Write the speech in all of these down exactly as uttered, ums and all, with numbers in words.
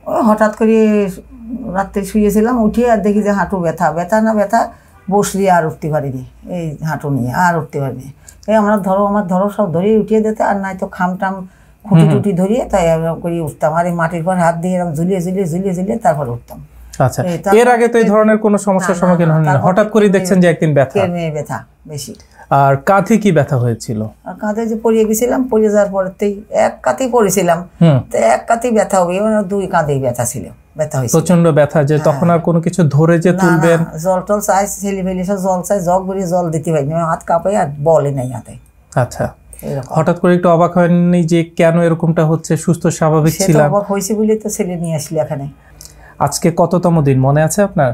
ওই হঠাৎ করে রাত্রে শুয়েছিলাম, উঠে আর দেখি যে হাঁটু ব্যথা, ব্যথা না ব্যথা, বসলি আর উঠতে পারিনি, এই হাঁটু নিয়ে আর উঠতে পারিনি। এই আমরা ধরো আমার ধরো সব ধরিয়ে উঠিয়ে দিতে, আর নাই তো খাম টাম খুঁটি টুটি ধরিয়ে তাই এরকম করে উঠতাম, আর এই মাটির পর হাত দিয়ে এরকম ঝুলিয়ে ঝুলিয়ে ঝুলিয়ে ঝুলিয়ে তারপর উঠতাম। আচ্ছা, এর আগে তো এই ধরনের কোনো সমস্যার সম্মুখীন হননি, হঠাৎ করে দেখছেন যে একদিন ব্যথা, ব্যথা বেশি। আর কাঁধে কি ব্যথা হয়েছিল? আর কাঁধে যে পড়িয়ে গেছিলাম, পড়িয়ে যাওয়ার পরেতেই এক কাঁধেই পড়েছিলাম, তো এক কাঁধেই ব্যথা হবে, দুই কাঁধেই ব্যথা ছিল, ব্যথা হয়েছে প্রচন্ড ব্যথা, যে তখন আর কোনো কিছু ধরে যে তুলবেন, জল টল চাই ছেলে ফেলে সব জল চাই, জগ বেরিয়ে জল দিতে পারিনি, হাত কাঁপে আর বলে নাই হাতে। আচ্ছা, হঠাৎ করে একটু অবাক হয়নি যে কেন এরকমটা হচ্ছে? সুস্থ স্বাভাবিক ছিলাম, অবাক হয়েছে বলে তো ছেলে নিয়ে আসলি এখানে। আজকে কততম দিন মনে আছে আপনার?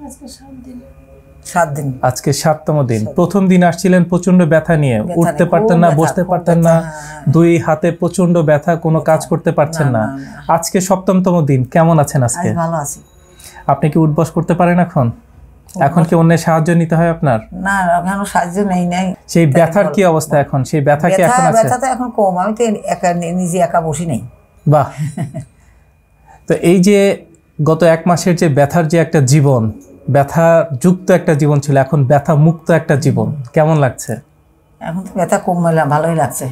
সাত দিন। আজকে সাততম দিন। প্রথম দিন আসছিলেন প্রচন্ড ব্যথা নিয়ে, উঠতে পারতেন না, বসতে পারতেন না, দুই হাতে প্রচন্ড ব্যথা, কোনো কাজ করতে পারছেন না। আজকে সপ্তমতম দিন, কেমন আছেন আজকে? ভালো আছি। আপনি কি উঠবস করতে পারেন এখন? এখন কি অন্যের সাহায্য নিতে হয় আপনার? না, এখনো সাহায্য নেই নাই। সেই ব্যথার কি অবস্থা এখন? সেই ব্যথা কি এখন আছে? ব্যথা তো এখন কম, আমি তো একা নিজে একা বসি নাই। বাহ। তো এই যে গত এক মাসের যে ব্যথার যে একটা জীবন, ব্যথা যুক্ত একটা জীবন ছিল, এখন ব্যথা মুক্ত একটা জীবন, কেমন লাগছে? এখন তো ব্যথা কম, ভালোই লাগছে।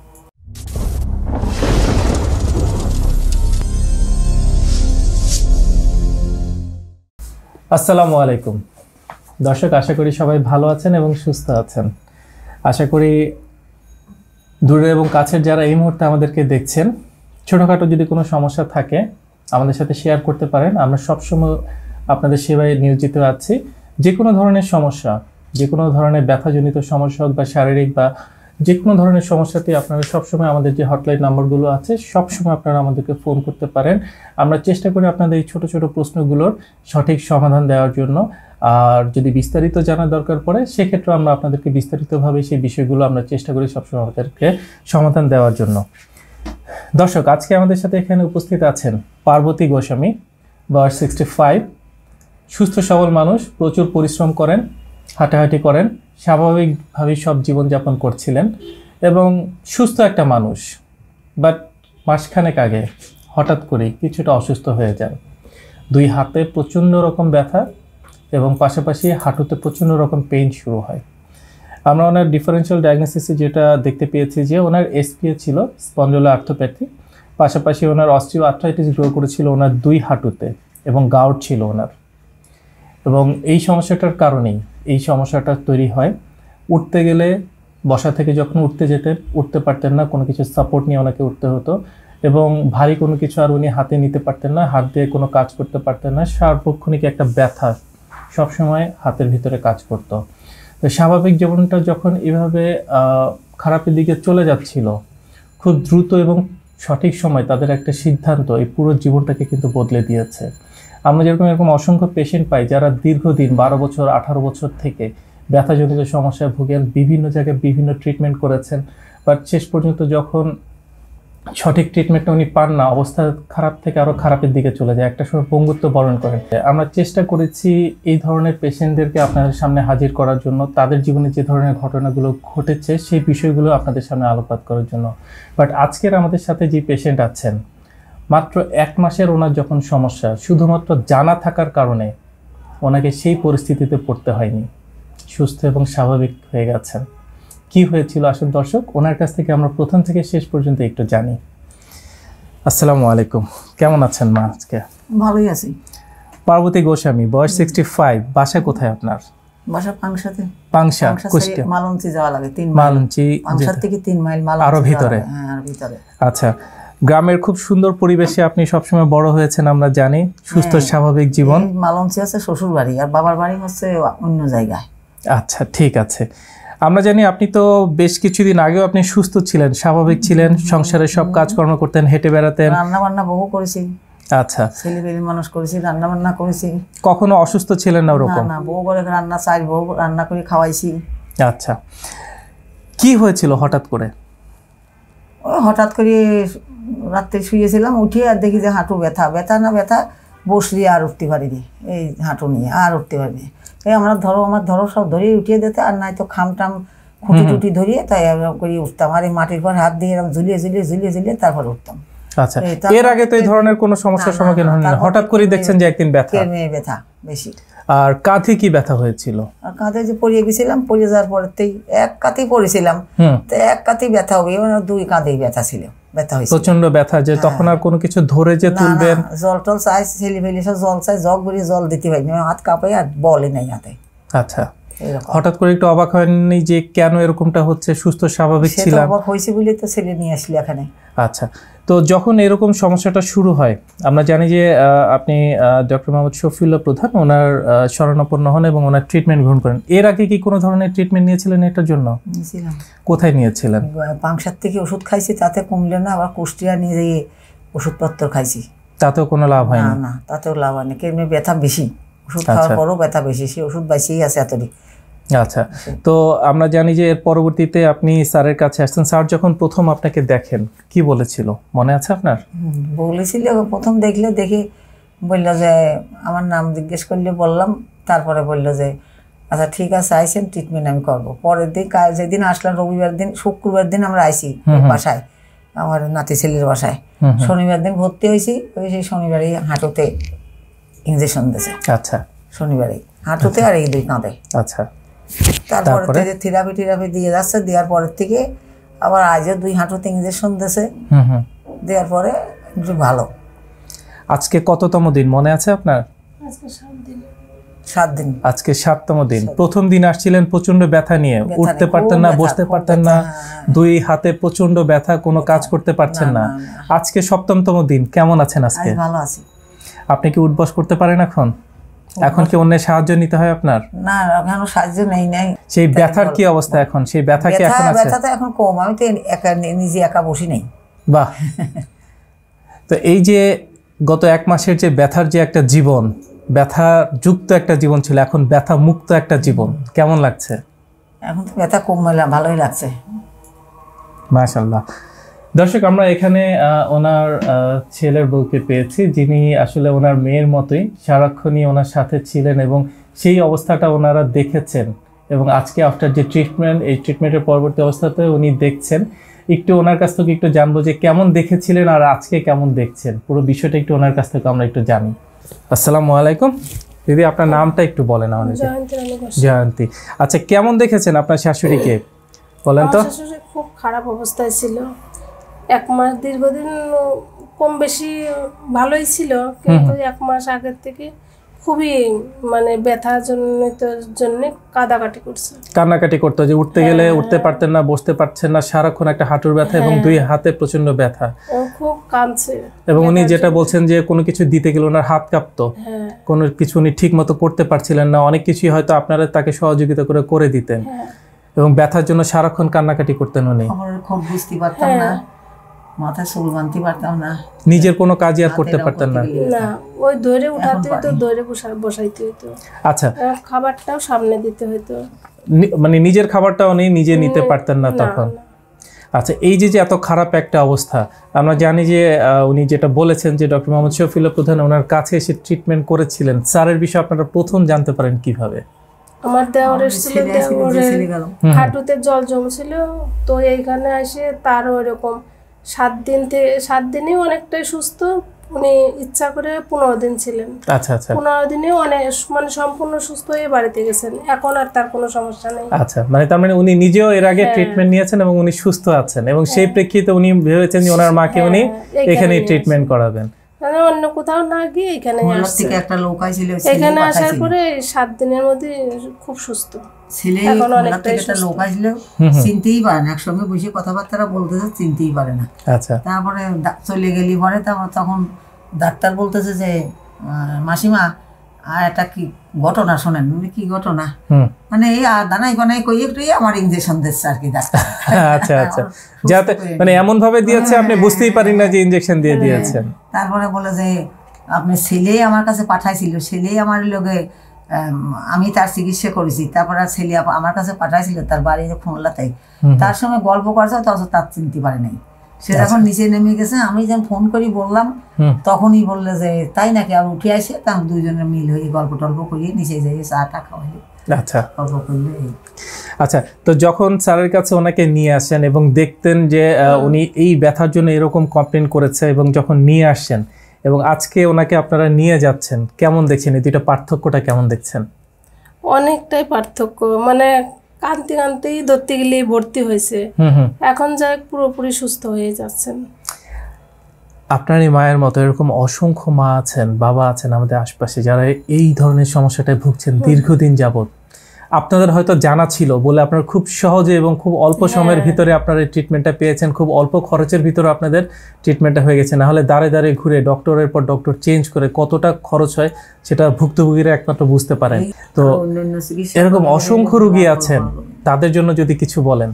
আসসালামু আলাইকুম দর্শক, আশা করি সবাই ভালো আছেন এবং সুস্থ আছেন। আশা করি দূরে এবং কাছের যারা এই মুহূর্তে আমাদেরকে দেখছেন, ছোটোখাটো যদি কোনো সমস্যা থাকে আমাদের সাথে শেয়ার করতে পারেন। আমরা সবসময় আপনাদের সেবায় নিয়োজিত আছি। যে কোনো ধরনের সমস্যা, যে কোনো ধরনের ব্যথাজনিত সমস্যা হোক বা শারীরিক বা যে কোনো ধরনের সমস্যাতে আপনারা সবসময় আমাদের যে হটলাইন নাম্বারগুলো আছে সবসময় আপনারা আমাদেরকে ফোন করতে পারেন। আমরা চেষ্টা করি আপনাদের এই ছোটো ছোটো প্রশ্নগুলোর সঠিক সমাধান দেওয়ার জন্য। আর যদি বিস্তারিত জানার দরকার পড়ে সেক্ষেত্রে আমরা আপনাদেরকে বিস্তারিতভাবে সেই বিষয়গুলো আমরা চেষ্টা করি সবসময় আমাদেরকে সমাধান দেওয়ার জন্য। দর্শক, আজকে আমাদের সাথে এখানে উপস্থিত আছেন পার্বতী গোস্বামী, বয়স সিক্সটি ফাইভ, সুস্থ সবল মানুষ, প্রচুর পরিশ্রম করেন, হাঁটাহাঁটি করেন, স্বাভাবিকভাবেই সব জীবনযাপন করছিলেন এবং সুস্থ একটা মানুষ। বাট মাসখানেক আগে হঠাৎ করেই কিছুটা অসুস্থ হয়ে যান। দুই হাতে প্রচণ্ড রকম ব্যথা এবং পাশাপাশি হাঁটুতে প্রচণ্ড রকম পেইন শুরু হয়। আমরা ওনার ডিফারেন্সিয়াল ডায়াগনোসিসে যেটা দেখতে পেয়েছি যে ওনার এসপিএ ছিল স্পন্ডোলো আর্থোপ্যাথি, পাশাপাশি ওনার অস্টিও আর্থ্রাইটিস গ্রো করেছিল ওনার দুই হাঁটুতে এবং গাউট ছিল ওনার। এবং এই সমস্যাটার কারণেই এই সমস্যাটা তৈরি হয়। উঠতে গেলে বসা থেকে যখন উঠতে যেতেন উঠতে পারতেন না, কোনো কিছু সাপোর্ট নিয়ে ওনাকে উঠতে হতো এবং ভারী কোনো কিছু আর উনি হাতে নিতে পারতেন না, হাত দিয়ে কোনো কাজ করতে পারতেন না। সার্বক্ষণিক একটা ব্যথা সবসময় হাতের ভিতরে কাজ করতো। তো স্বাভাবিক জীবনটা যখন এভাবে খারাপের দিকে চলে যাচ্ছিল, খুব দ্রুত এবং সঠিক সময় তাদের একটা সিদ্ধান্ত এই পুরো জীবনটাকে কিন্তু বদলে দিয়েছে। আমরা যেরকম এরকম অসংখ্য পেশেন্ট পাই যারা দীর্ঘদিন বারো বছর আঠারো বছর থেকে ব্যথাজনিত সমস্যায় ভুগেন, বিভিন্ন জায়গায় বিভিন্ন ট্রিটমেন্ট করেছেন, বাট শেষ পর্যন্ত যখন সঠিক ট্রিটমেন্টটা উনি পান না, অবস্থা খারাপ থেকে আরও খারাপের দিকে চলে যায়, একটা সময় পঙ্গুত্ব বরণ করেন। আমরা চেষ্টা করেছি এই ধরনের পেশেন্টদেরকে আপনাদের সামনে হাজির করার জন্য, তাদের জীবনে যে ধরনের ঘটনাগুলো ঘটেছে সেই বিষয়গুলো আপনাদের সামনে আলোকপাত করার জন্য। বাট আজকের আমাদের সাথে যে পেশেন্ট আছেন, মাত্র এক মাসের ওনার যখন সমস্যা, শুধুমাত্র জানা থাকার কারণে ওনাকে সেই পরিস্থিতিতে পড়তে হয়নি, সুস্থ এবং স্বাভাবিক হয়ে গেছেন। কি হয়েছিল আসুন দর্শক ওনার কাছ থেকে আমরা প্রথম থেকে শেষ পর্যন্ত একটু জানি। আসসালামু আলাইকুম, কেমন আছেন মা? আজকে ভালোই আছি। পার্বতী গোস্বামী, বয়স সিক্সটি ফাইভ, বাসা কোথায় আপনার? বাসা পাংশাতে। পাংশা, কুষ্টিয়া। মালঞ্চি যাওয়া লাগে, তিন মাইল। মালঞ্চি পাংশা থেকে তিন মাইল আরো ভিতরে। হ্যাঁ, আরো ভিতরে। আচ্ছা, গ্রামের খুব সুন্দর পরিবেশে আপনি সবসময় বড় হয়েছেন আমরা জানি, সুস্থ স্বাভাবিক জীবন। মালঞ্চি আছে শ্বশুর বাড়ি, আর বাবার বাড়ি হচ্ছে অন্য জায়গায়। আচ্ছা, ঠিক আছে। আমরা জানি আপনি তো বেশ কিছুদিন আগেও আপনি সুস্থ ছিলেন, স্বাভাবিক ছিলেন, সংসারের সব কাজকর্ম করতেন, হেঁটে বেড়াতেন, রান্না বান্না বহু করেছি। আচ্ছা, ছেলে পেলে মানুষ করেছি, রান্না বান্না করেছি। কখনো অসুস্থ ছিলেন না ওরকম? না, বউ করে রান্না চাই, বউ রান্না করে খাওয়াইছি। আচ্ছা, কি হয়েছিল হঠাৎ করে? ওই হঠাৎ করে রাত্রে শুয়েছিলাম, উঠে আর দেখি যে হাঁটু ব্যথা, ব্যথা না ব্যথা, বসলি আর উঠতে পারিনি, এই হাঁটু নিয়ে আর উঠতে পারিনি। এই আমরা ধরো আমার ধরো সব ধরিয়ে উঠিয়ে দিতে, আর নাই তো খাম টাম খুঁটি টুটি ধরিয়ে তাই এরকম করে উঠতাম, আর এই মাটির পর হাত দিয়ে এরকম ঝুলিয়ে ঝুলিয়ে ঝুলিয়ে ঝুলিয়ে তারপর উঠতাম। আচ্ছা, এর আগে তো এই ধরনের কোনো সমস্যার সম্মুখীন হন না, হঠাৎ করে দেখছেন যে একদিন ব্যথা? মেয়ে ব্যথা বেশি। আর কাঁধে কি ব্যথা হয়েছিল? আর কাঁধে যে পড়িয়ে গেছিলাম, পড়িয়ে যাওয়ার পরেতেই এক কাঁধেই পড়েছিলাম, তো এক কাঁধেই ব্যথা হবে, মানে দুই কাঁধেই ব্যথা ছিল, ব্যথা হয়েছে প্রচন্ড ব্যথা, যে তখন আর কোনো কিছু ধরে যে তুলবেন? জল টল চাই, ছেলে ফেলে সব জল চাই, জগ বেরিয়ে জল দিতে পারিনি, হাত কাঁপাই আর বলে নাই হাতে। আচ্ছা, হঠাৎ করে একটু অবাক হয়নি যে কেন এরকমটা হচ্ছে? সুস্থ স্বাভাবিক ছিলাম। অবাক হয়েছে বলে তো ছেলে নিয়ে আসলি এখানে। আচ্ছা, তো যখন এরকম সমস্যাটা শুরু হয়, আমরা জানি যে আপনি ডক্টর মোহাম্মদ শফিউল্লাহ প্রধান ওনার শরণাপন্ন হন এবং ওনার ট্রিটমেন্ট গ্রহণ করেন। এর আগে কি কোনো ধরনের ট্রিটমেন্ট নিয়েছিলেন এটার জন্য? নিয়েছিলাম। কোথায় নিয়েছিলেন? পাংশার থেকে ওষুধ খাইছি, তাতে কমলে না, আবার কুষ্টিয়া নিয়ে যেয়ে ওষুধপত্র খাইছি, তাতেও কোনো লাভ হয় না? না, তাতেও লাভ হয়নি, কেমনি ব্যথা বেশি, ওষুধ খাওয়ার পরও ব্যথা বেশি, সেই ওষুধ বাঁচিয়েই আছে এতদিন। আচ্ছা, তো আমরা জানি যে এর পরবর্তীতে আপনি স্যারের কাছে আসছেন। স্যার যখন প্রথম আপনাকে দেখেন কি বলেছিল, মনে আছে আপনার? বলেছিল, প্রথম দেখলে দেখে বললো যে আমার নাম জিজ্ঞেস করলে বললাম, তারপরে বললো যে আচ্ছা ঠিক আছে আইসেন, ট্রিটমেন্ট আমি করবো। পরের দিন যেদিন আসলাম, রবিবার দিন, শুক্রবার দিন আমরা আইসি বাসায়, আমার নাতি ছেলের বাসায়। শনিবার দিন ভর্তি হয়েছি, ওই সেই শনিবারই হাঁটুতে ইঞ্জেকশন দিয়েছে। আচ্ছা, শনিবারই হাঁটুতে আর এই দুই কাঁধে। আচ্ছা, তারপরে থেকে থেরাপি টেরাপি দিয়ে যাচ্ছে, দেওয়ার পরের থেকে আবার আজও দুই হাঁটুতে ইঞ্জেকশন দিয়েছে, দেওয়ার পরে একটু ভালো। আজকে কততম দিন মনে আছে আপনার? সাত দিন। আজকে সাততম দিন। প্রথম দিন আসছিলেন প্রচন্ড ব্যথা নিয়ে, উঠতে পারতেন না, বসতে পারতেন না, দুই হাতে প্রচন্ড ব্যথা, কোনো কাজ করতে পারছেন না। আজকে সপ্তমতম দিন, কেমন আছেন আজকে? ভালো আছি। আপনি কি উঠবস করতে পারেন এখন? এখন কি অন্যের সাহায্য নিতে হয় আপনার? না, এখন সাহায্য নেই নাই। সেই ব্যথার কি অবস্থা এখন? সেই ব্যথা কি এখন আছে? ব্যথা তো এখন কম, আমি তো একা নিজে একা বসি নাই। বাহ। তো এই যে গত এক মাসের যে ব্যথার যে একটা জীবন, ব্যথা যুক্ত একটা জীবন ছিল, এখন ব্যথা মুক্ত একটা জীবন, কেমন লাগছে? এখন তো ব্যথা কম, ভালোই লাগছে, মাশাআল্লাহ। দর্শক, আমরা এখানে ওনার ছেলের বউকে পেয়েছি, যিনি আসলে ওনার মেয়ের মতোই সারাক্ষণই ওনার সাথে ছিলেন এবং সেই অবস্থাটা ওনারা দেখেছেন, এবং আজকে আফটার যে ট্রিটমেন্ট, এই ট্রিটমেন্টের পরবর্তী অবস্থাতে উনি দেখছেন। একটু ওনার কাছ থেকে একটু জানবো যে কেমন দেখেছিলেন আর আজকে কেমন দেখছেন, পুরো বিষয়টা একটু ওনার কাছ থেকে আমরা একটু জানি। আসসালামু আলাইকুম দিদি, আপনার নামটা একটু বলেন আমাদের। জয়ন্তী। আচ্ছা, কেমন দেখেছেন আপনার শাশুড়িকে বলেন তো? খুব খারাপ অবস্থায় ছিল, এক মাস দীর্ঘদিন কম বেশি ভালোই ছিল, কিন্তু এক মাস আগের থেকে খুবই মানে ব্যথার জনিত জন্য কাদাকাটি করছে, কান্নাকাটি করতো, যে উঠতে গেলে উঠতে পারতেন না, বসতে পারছেন না, সারাক্ষণ একটা হাঁটুর ব্যথা এবং দুই হাতে প্রচন্ড ব্যথা, খুব কাঁদছে। এবং উনি যেটা বলছেন যে কোনো কিছু দিতে গেলে ওনার হাত কাঁপতো, কোনো কিছু উনি ঠিক মতো করতে পারছিলেন না, অনেক কিছুই হয়তো আপনারা তাকে সহযোগিতা করে করে দিতেন, এবং ব্যথার জন্য সারাক্ষণ কান্নাকাটি করতেন উনি। খুব বুঝতে পারতাম না, মাথায় চুল বাঁধতে পারতাম না, নিজের কোনো কাজই আর করতে পারতেন না। না, ওই ধরে উঠাতে হতো, ধরে বসাইতে হতো। আচ্ছা, খাবারটাও সামনে দিতে হতো, মানে নিজের খাবারটাও উনি নিজে নিতে পারতেন না তখন। আচ্ছা, এই যে যে এত খারাপ একটা অবস্থা, আমরা জানি যে উনি যেটা বলেছেন যে ডক্টর মোহাম্মদ শফিউল্লাহ প্রধান ওনার কাছে এসে ট্রিটমেন্ট করেছিলেন, স্যারের বিষয়ে আপনারা প্রথম জানতে পারেন কিভাবে? আমার দেওয়ার এসেছিল, হাঁটুতে জল জমছিল, তো এইখানে এসে তারও এরকম সাত দিন থেকে সাত দিনেই অনেকটাই সুস্থ, উনি ইচ্ছা করে পনেরো দিন ছিলেন। আচ্ছা আচ্ছা, পনেরো দিনে অনেক মানে সম্পূর্ণ সুস্থ হয়ে বাড়িতে গেছেন, এখন আর তার কোনো সমস্যা নেই। আচ্ছা, মানে তার মানে উনি নিজেও এর আগে ট্রিটমেন্ট নিয়েছেন এবং উনি সুস্থ আছেন, এবং সেই প্রেক্ষিতে উনি ভেবেছেন যে ওনার মাকে উনি এখানেই ট্রিটমেন্ট করাবেন, মানে অন্য কোথাও না গিয়ে এখানে আসছে। একটা লোক আইছিল, এখানে আসার পরে সাত দিনের মধ্যে খুব সুস্থ। ছেলে একটা লোক আসলো, চিনতেই পারে না, একসঙ্গে বসে কথাবার্তা বলতেছে, চিনতেই পারে না। আচ্ছা, তারপরে চলে গেলি পরে তখন ডাক্তার বলতেছে যে মাসিমা আর একটা কি ঘটনা শোনেন। কি ঘটনা? মানে এই দানাই বানাই কই একটু আমার ইঞ্জেকশন দিচ্ছে আর কি ডাক্তার। আচ্ছা আচ্ছা, যাতে মানে এমন ভাবে দিয়েছে আপনি বুঝতেই পারেন না যে ইঞ্জেকশন দিয়ে দিয়েছেন। তারপরে বলে যে আপনি ছেলেই আমার কাছে পাঠাইছিল, ছেলেই আমার লোকে আমি তার চিকিৎসা করেছি, তারপর আর ছেলে আমার কাছে পাঠাইছিল তার বাড়ি খুলনাতেই, তার সঙ্গে গল্প করছে, তখন তার চিনতে পারে নাই। সে যখন নিচে নেমে গেছে, আমি যখন ফোন করি বললাম, তখনই বললে যে তাই নাকি, আর উঠে আসে, তার দুইজনের মিল হয়ে গল্প টল্প করিয়ে নিচে যাই চা টা খাওয়াইলি, আচ্ছা অল্প করলে এই। আচ্ছা, তো যখন স্যারের কাছে ওনাকে নিয়ে আসেন এবং দেখতেন যে আহ, উনি এই ব্যথার জন্য এরকম কমপ্লেন করেছে, এবং যখন নিয়ে আসছেন এবং আজকে ওনাকে আপনারা নিয়ে যাচ্ছেন, কেমন দেখছেন এই দুইটা পার্থক্যটা কেমন দেখছেন? অনেকটাই পার্থক্য, মানে কাঁদতে কাঁদতেই ধরতে গেলেই ভর্তি হয়েছে, হুম হুম। এখন যাই পুরোপুরি সুস্থ হয়ে যাচ্ছেন। আপনার এই মায়ের মতো এরকম অসংখ্য মা আছেন, বাবা আছেন আমাদের আশপাশে, যারা এই ধরনের সমস্যাটায় ভুগছেন দীর্ঘদিন যাবত। আপনাদের হয়তো জানা ছিল বলে আপনারা খুব সহজে এবং খুব অল্প সময়ের ভিতরে আপনারা এই ট্রিটমেন্টটা পেয়েছেন, খুব অল্প খরচের ভিতরে আপনাদের ট্রিটমেন্টটা হয়ে গেছে। না হলে দাঁড়ে দাঁড়িয়ে ঘুরে ডক্টরের পর ডক্টর চেঞ্জ করে কতটা খরচ হয় সেটা ভুক্তভোগীরা একমাত্র বুঝতে পারেন। তো অন্যান্য চিকিৎসা এরকম অসংখ্য রোগী আছেন, তাদের জন্য যদি কিছু বলেন।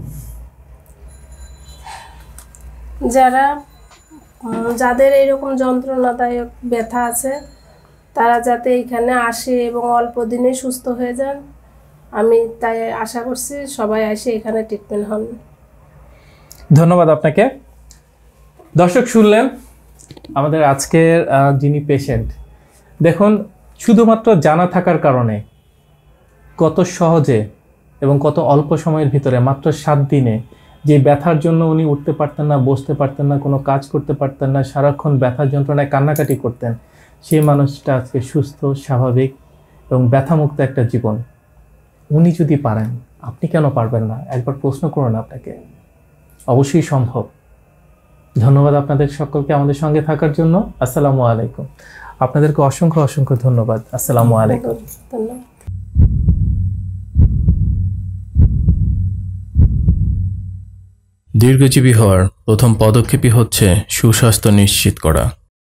যারা উম, যাদের এইরকম যন্ত্রণাদায়ক ব্যথা আছে, তারা যাতে এখানে আসে এবং অল্প দিনে সুস্থ হয়ে যান, আমি তাই আশা করছি সবাই এসে এখানে ট্রিটমেন্ট হন। ধন্যবাদ আপনাকে। দর্শক শুনলেন আমাদের আজকের আহ, যিনি পেশেন্ট, দেখুন শুধুমাত্র জানা থাকার কারণে কত সহজে এবং কত অল্প সময়ের ভিতরে মাত্র সাত দিনে যে ব্যথার জন্য উনি উঠতে পারতেন না, বসতে পারতেন না, কোনো কাজ করতে পারতেন না, সারাক্ষণ ব্যথার যন্ত্রণায় কান্নাকাটি করতেন, সেই মানুষটা আজকে সুস্থ, স্বাভাবিক এবং ব্যথামুক্ত একটা জীবন। উনি যদি পারেন, আপনি কেন পারবেন না? একবার প্রশ্ন করুন আপনাকে, অবশ্যই সম্ভব। ধন্যবাদ আপনাদের সকলকে আমাদের সঙ্গে থাকার জন্য। আসসালামু আলাইকুম। আপনাদেরকে অসংখ্য অসংখ্য ধন্যবাদ। আসসালামু আলাইকুম। ধন্যবাদ। দীর্ঘজীবী হওয়ার প্রথম পদক্ষেপই হচ্ছে সুস্বাস্থ্য নিশ্চিত করা।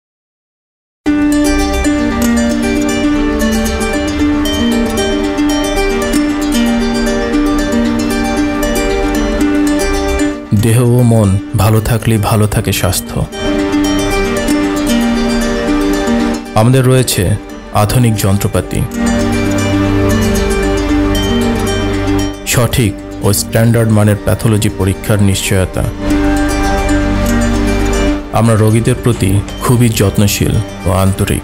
দেহ ও মন ভালো থাকলেই ভালো থাকে স্বাস্থ্য। আমাদের রয়েছে আধুনিক যন্ত্রপাতি, সঠিক ও স্ট্যান্ডার্ড মানের প্যাথোলজি পরীক্ষার নিশ্চয়তা। আমরা রোগীদের প্রতি খুবই যত্নশীল ও আন্তরিক।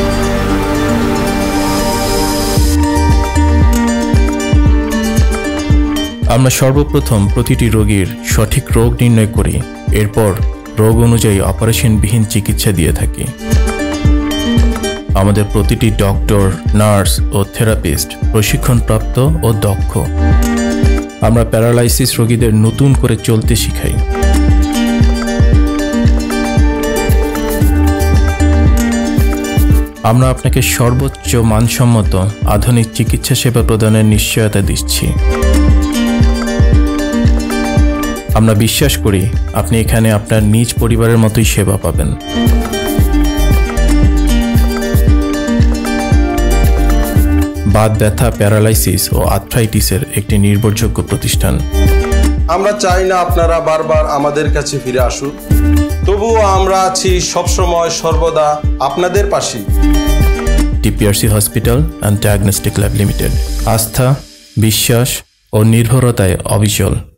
আমরা সর্বপ্রথম প্রতিটি রোগীর সঠিক রোগ নির্ণয় করি, এরপর রোগ অনুযায়ী অপারেশনবিহীন চিকিৎসা দিয়ে থাকি। আমাদের প্রতিটি ডক্টর, নার্স ও থেরাপিস্ট প্রশিক্ষণপ্রাপ্ত ও দক্ষ। আমরা প্যারালাইসিস রোগীদের নতুন করে চলতে শিখাই। আমরা আপনাকে সর্বোচ্চ মানসম্মত আধুনিক চিকিৎসা সেবা প্রদানের নিশ্চয়তা দিচ্ছি। আমরা বিশ্বাস করি আপনি এখানে আপনার নিজ পরিবারের মতোই সেবা পাবেন। বাত ব্যথা, প্যারালাইসিস ও আর্থ্রাইটিসের একটি নির্ভরযোগ্য প্রতিষ্ঠান। আমরা চাই না আপনারা বারবার আমাদের কাছে ফিরে আসুন, তবুও আমরা আছি সবসময় সর্বদা আপনাদের পাশে। TPRC hospital and diagnostic lab limited, আস্থা, বিশ্বাস ও নির্ভরতায় অবিচল।